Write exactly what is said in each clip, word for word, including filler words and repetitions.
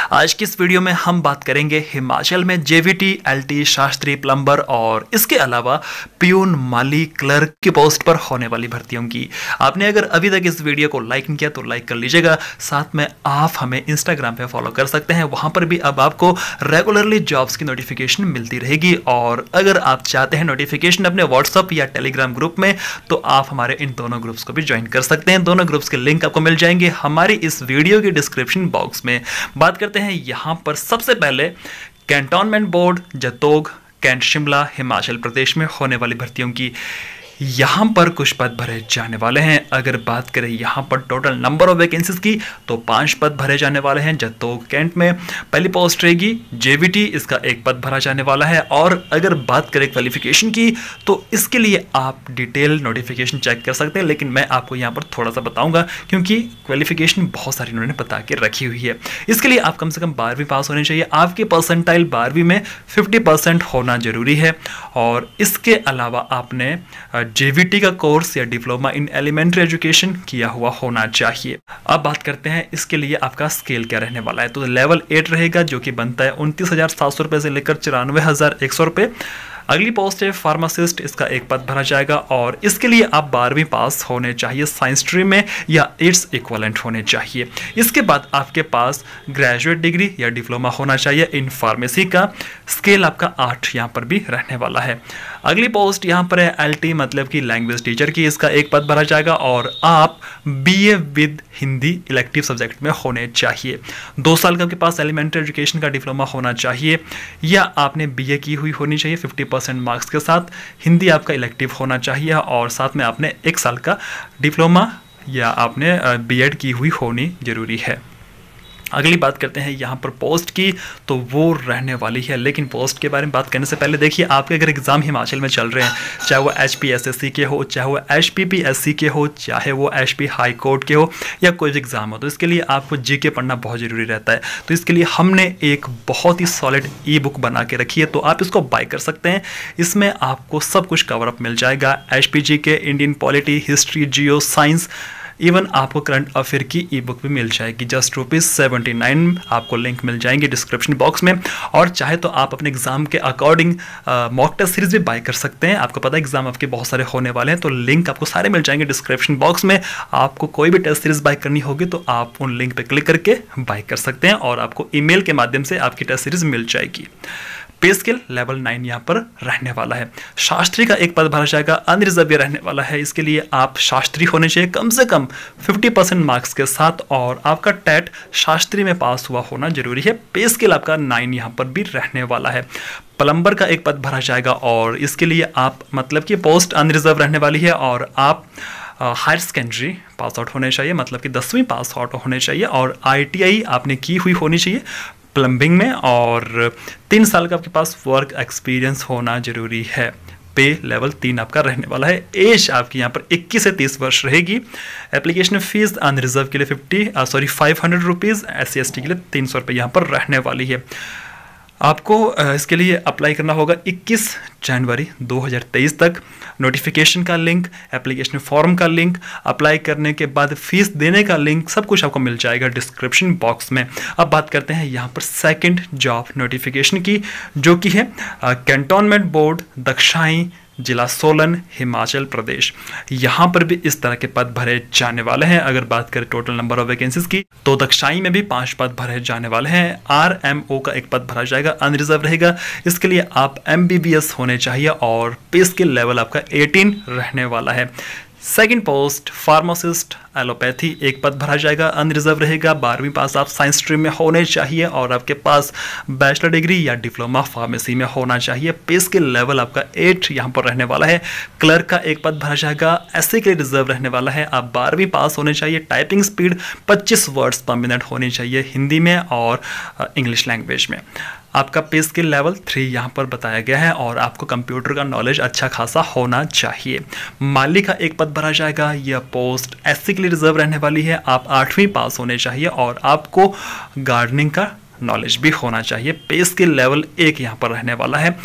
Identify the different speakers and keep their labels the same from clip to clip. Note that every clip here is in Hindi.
Speaker 1: आज की इस वीडियो में हम बात करेंगे हिमाचल में जेवीटी, एलटी, शास्त्री, प्लम्बर और इसके अलावा पियून, माली, क्लर्क की पोस्ट पर होने वाली भर्तियों की। आपने अगर अभी तक इस वीडियो को लाइक नहीं किया तो लाइक कर लीजिएगा। साथ में आप हमें इंस्टाग्राम पे फॉलो कर सकते हैं, वहां पर भी अब आपको रेगुलरली जॉब्स की नोटिफिकेशन मिलती रहेगी। और अगर आप चाहते हैं नोटिफिकेशन अपने व्हाट्सअप या टेलीग्राम ग्रुप में, तो आप हमारे इन दोनों ग्रुप्स को भी ज्वाइन कर सकते हैं। दोनों ग्रुप्स के लिंक आपको मिल जाएंगे हमारी इस वीडियो की डिस्क्रिप्शन बॉक्स में। बात करते हैं यहां पर सबसे पहले cantonment board, Jutogh, cantt Shimla, Himachal Pradesh में होने वाली भर्तियों की। यहाँ पर कुछ पद भरे जाने वाले हैं। अगर बात करें यहाँ पर टोटल नंबर ऑफ वैकेंसीज की, तो पांच पद भरे जाने वाले हैं। जतोग कैंट में पहली पोस्ट रहेगी। जेवीटी, इसका एक पद भरा जाने वाला है। और अगर बात करें क्वालिफिकेशन की, तो इसके लिए आप डिटेल नोटिफिकेशन चेक कर सकते हैं, लेकिन मैं आपको यहाँ पर थोड़ा सा बताऊंगा क्योंकि क्वालिफिकेशन बहुत सारी इन्होंने बता के रखी हुई है। इसके लिए आप कम से कम बारहवीं पास होने चाहिए। आपके परसेंटाइल बारहवीं में फिफ्टी परसेंट होना जरूरी है। और इसके अलावा आपने जेवीटी का कोर्स या डिप्लोमा इन एलिमेंट्री एजुकेशन किया हुआ होना चाहिए। अब बात करते हैं इसके लिए आपका स्केल क्या रहने वाला है। तो लेवल एट रहेगा, जो कि बनता है उनतीस हजार सात सौ रुपए से लेकर चौरानवे हजार एक सौ रुपए। अगली पोस्ट है फार्मासिस्ट, इसका एक पद भरा जाएगा और इसके लिए आप बारहवीं पास होने चाहिए साइंस स्ट्रीम में या इट्स इक्वलेंट होने चाहिए। इसके बाद आपके पास ग्रेजुएट डिग्री या डिप्लोमा होना चाहिए इन फार्मेसी का। स्केल आपका आठ यहाँ पर भी रहने वाला है। अगली पोस्ट यहाँ पर है एलटी, मतलब कि लैंग्वेज टीचर की, इसका एक पद भरा जाएगा और आप BA with Hindi elective subject में होने चाहिए। दो साल का आपके पास एलिमेंट्री एजुकेशन का डिप्लोमा होना चाहिए या आपने बीए की हुई होनी चाहिए फिफ्टी परसेंट मार्क्स के साथ। हिंदी आपका इलेक्टिव होना चाहिए और साथ में आपने एक साल का डिप्लोमा या आपने बीएड की हुई होनी जरूरी है। अगली बात करते हैं यहाँ पर पोस्ट की, तो वो रहने वाली है। लेकिन पोस्ट के बारे में बात करने से पहले देखिए, आपके अगर एग्जाम हिमाचल में चल रहे हैं, चाहे वो H P S S C के हो, चाहे वो H P P S C के हो, चाहे वो एच पी हाई कोर्ट के हो या कोई भी एग्जाम हो, तो इसके लिए आपको जी के पढ़ना बहुत ज़रूरी रहता है। तो इसके लिए हमने एक बहुत ही सॉलिड ई बुक बना के रखी है, तो आप इसको बाय कर सकते हैं। इसमें आपको सब कुछ कवर अप मिल जाएगा। H P G K, Indian polity, history, geo, science, even आपको करंट अफेयर की ई बुक भी मिल जाएगी। जस्ट रुपीज़ सेवेंटी नाइन, आपको लिंक मिल जाएंगे डिस्क्रिप्शन बॉक्स में। और चाहे तो आप अपने एग्जाम के अकॉर्डिंग मॉक टेस्ट सीरीज भी बाय कर सकते हैं। आपको पता है एग्जाम आपके बहुत सारे होने वाले हैं, तो लिंक आपको सारे मिल जाएंगे डिस्क्रिप्शन बॉक्स में। आपको कोई भी टेस्ट सीरीज बाय करनी होगी तो आप उन लिंक पे क्लिक करके बाय कर सकते हैं और आपको ईमेल के माध्यम से आपकी टेस्ट सीरीज मिल जाएगी। पे स्केल लेवल नाइन यहाँ पर रहने वाला है। शास्त्री का एक पद भरा जाएगा, अनरिजर्व रहने वाला है। इसके लिए आप शास्त्री होने चाहिए कम से कम फिफ्टी परसेंट मार्क्स के साथ और आपका टेट शास्त्री में पास हुआ होना जरूरी है। पे स्केल आपका नाइन यहाँ पर भी रहने वाला है। प्लम्बर का एक पद भरा जाएगा और इसके लिए आप, मतलब कि पोस्ट अनरिजर्व रहने वाली है और आप हायर सेकेंडरी पास आउट होने चाहिए, मतलब कि दसवीं पास आउट होने चाहिए और आई टी आई आपने की हुई होनी चाहिए प्लम्बिंग में और तीन साल का आपके पास वर्क एक्सपीरियंस होना जरूरी है। पे लेवल तीन आपका रहने वाला है। एज आपकी यहाँ पर इक्कीस से तीस वर्ष रहेगी। एप्लीकेशन फीस अनरिजर्व के लिए fifty sorry five hundred rupees, S C S T के लिए तीन सौ रुपये यहाँ पर रहने वाली है। आपको इसके लिए अप्लाई करना होगा इक्कीस जनवरी दो हज़ार तेईस तक। नोटिफिकेशन का लिंक, एप्लीकेशन फॉर्म का लिंक, अप्लाई करने के बाद फीस देने का लिंक, सब कुछ आपको मिल जाएगा डिस्क्रिप्शन बॉक्स में। अब बात करते हैं यहाँ पर सेकंड जॉब नोटिफिकेशन की, जो कि है कैंटोनमेंट बोर्ड, दक्षाई, जिला सोलन, हिमाचल प्रदेश। यहाँ पर भी इस तरह के पद भरे जाने वाले हैं। अगर बात करें टोटल नंबर ऑफ वैकेंसीज की, तो दक्षाई में भी पांच पद भरे जाने वाले हैं। आर एम ओ का एक पद भरा जाएगा, अनरिजर्व रहेगा। इसके लिए आप एम बी बी एस होने चाहिए और पे स्केल लेवल आपका एटीन रहने वाला है। सेकंड पोस्ट फार्मासिस्ट एलोपैथी, एक पद भरा जाएगा, अनरिजर्व रहेगा। बारहवीं पास आप साइंस स्ट्रीम में होने चाहिए और आपके पास बैचलर डिग्री या डिप्लोमा फार्मेसी में होना चाहिए। पे स्केल लेवल आपका एट यहाँ पर रहने वाला है। क्लर्क का एक पद भरा जाएगा, ऐसे के लिए रिजर्व रहने वाला है। आप बारहवीं पास होने चाहिए। टाइपिंग स्पीड पच्चीस वर्ड्स पर मिनट होनी चाहिए हिंदी में और इंग्लिश लैंग्वेज में। आपका पे स्केल लेवल थ्री यहाँ पर बताया गया है और आपको कंप्यूटर का नॉलेज अच्छा खासा होना चाहिए। माली का एक पद भरा जाएगा, यह पोस्ट एससी के लिए रिजर्व रहने वाली है। आप आठवीं पास होने चाहिए और आपको गार्डनिंग का नॉलेज भी होना चाहिए। पे स्केल लेवल एक यहाँ पर रहने वाला है।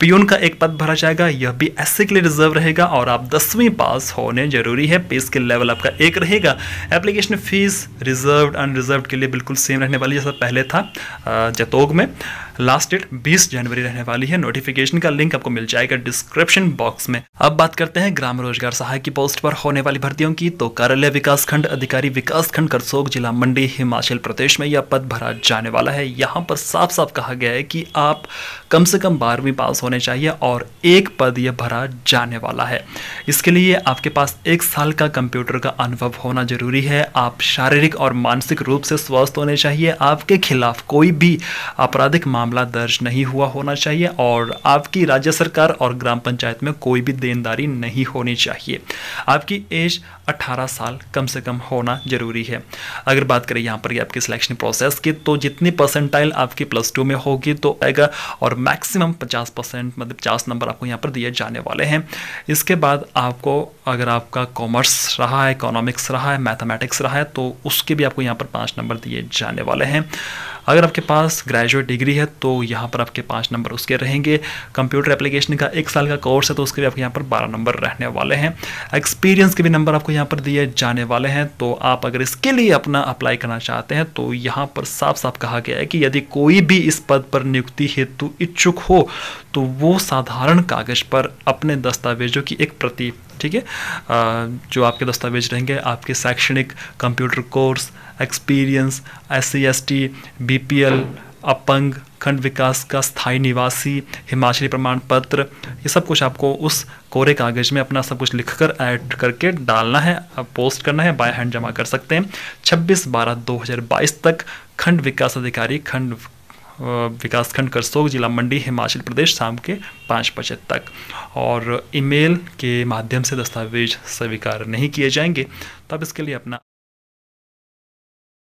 Speaker 1: पियून का एक पद भरा जाएगा, यह भी एससी के लिए रिजर्व रहेगा और आप दसवीं पास होने जरूरी है। पे स्केल लेवल आपका एक रहेगा। एप्लीकेशन फीस रिजर्व्ड अनरिजर्व्ड के लिए बिल्कुल सेम रहने वाली है जैसा पहले था जतोग में। लास्ट डेट बीस जनवरी रहने वाली है। नोटिफिकेशन का लिंक आपको मिल जाएगा डिस्क्रिप्शन बॉक्स में। अब बात करते हैं ग्राम रोजगार सहायक की पोस्ट पर होने वाली भर्तियों की। तो कार्यालय विकास खंड अधिकारी विकास खंड करसोग जिला मंडी हिमाचल प्रदेश में यह पद भरा जाने वाला है। यहाँ पर साफ साफ कहा गया है कि आप कम से कम बारहवीं पास होने चाहिए और एक पद यह भरा जाने वाला है। इसके लिए आपके पास एक साल का कंप्यूटर का अनुभव होना जरूरी है। आप शारीरिक और मानसिक रूप से स्वस्थ होने चाहिए। आपके खिलाफ कोई भी आपराधिक मामला दर्ज नहीं हुआ होना चाहिए और आपकी राज्य सरकार और ग्राम पंचायत में कोई भी देनदारी नहीं होनी चाहिए। आपकी एज अठारह साल कम से कम होना जरूरी है। अगर बात करें यहाँ पर आपकी सिलेक्शन प्रोसेस की, तो जितनी परसेंटाइल आपकी प्लस टू में होगी तो आएगा और मैक्सिमम पचास परसेंट मतलब पचास नंबर आपको यहाँ पर दिए जाने वाले हैं। इसके बाद आपको अगर आपका कॉमर्स रहा है, इकोनॉमिक्स रहा है, मैथमेटिक्स रहा है तो उसके भी आपको यहाँ पर पाँच नंबर दिए जाने वाले हैं। अगर आपके पास ग्रेजुएट डिग्री है तो यहाँ पर आपके पाँच नंबर उसके रहेंगे। कंप्यूटर एप्लीकेशन का एक साल का कोर्स है तो उसके भी आपके यहाँ पर बारह नंबर रहने वाले हैं। एक्सपीरियंस के भी नंबर आपको यहाँ पर दिए जाने वाले हैं। तो आप अगर इसके लिए अपना अप्लाई करना चाहते हैं तो यहाँ पर साफ साफ कहा गया है कि यदि कोई भी इस पद पर नियुक्ति हेतु इच्छुक हो तो वो साधारण कागज पर अपने दस्तावेजों की एक प्रति, ठीक है, जो आपके दस्तावेज रहेंगे आपके शैक्षणिक, computer course, experience, S C S T, B P L, अपंग, खंड विकास का स्थायी निवासी, हिमाचली प्रमाण पत्र, ये सब कुछ आपको उस कोरे कागज में अपना सब कुछ लिखकर ऐड करके डालना है, पोस्ट करना है, बाय हैंड जमा कर सकते हैं। छब्बीस बारह दो हज़ार बाईस तक खंड विकास अधिकारी खंड विकास खंड करसोग जिला मंडी हिमाचल प्रदेश शाम के पाँच बजे तक। और ईमेल के माध्यम से दस्तावेज स्वीकार नहीं किए जाएंगे। तो आप इसके लिए अपना